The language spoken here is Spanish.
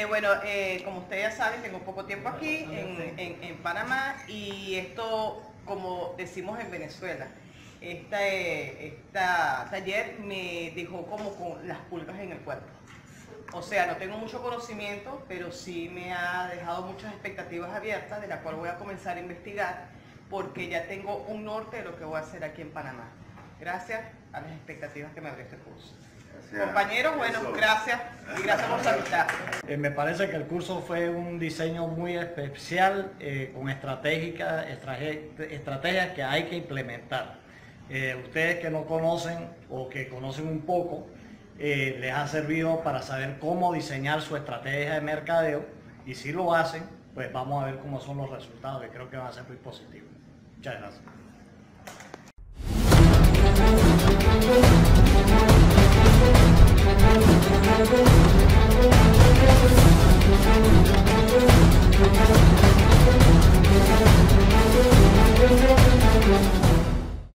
Como ustedes ya saben, tengo poco tiempo aquí en Panamá y esto, como decimos en Venezuela, esta taller me dejó como con las pulgas en el cuerpo. O sea, no tengo mucho conocimiento, pero sí me ha dejado muchas expectativas abiertas, de la cual voy a comenzar a investigar, porque ya tengo un norte de lo que voy a hacer aquí en Panamá. Gracias a las expectativas que me abrió este curso. Gracias. Compañeros, bueno, gracias y gracias por su amistad. Me parece que el curso fue un diseño muy especial, con estrategias que hay que implementar. Ustedes que no conocen o que conocen un poco, les ha servido para saber cómo diseñar su estrategia de mercadeo, y si lo hacen, pues vamos a ver cómo son los resultados, que creo que van a ser muy positivos. Muchas gracias.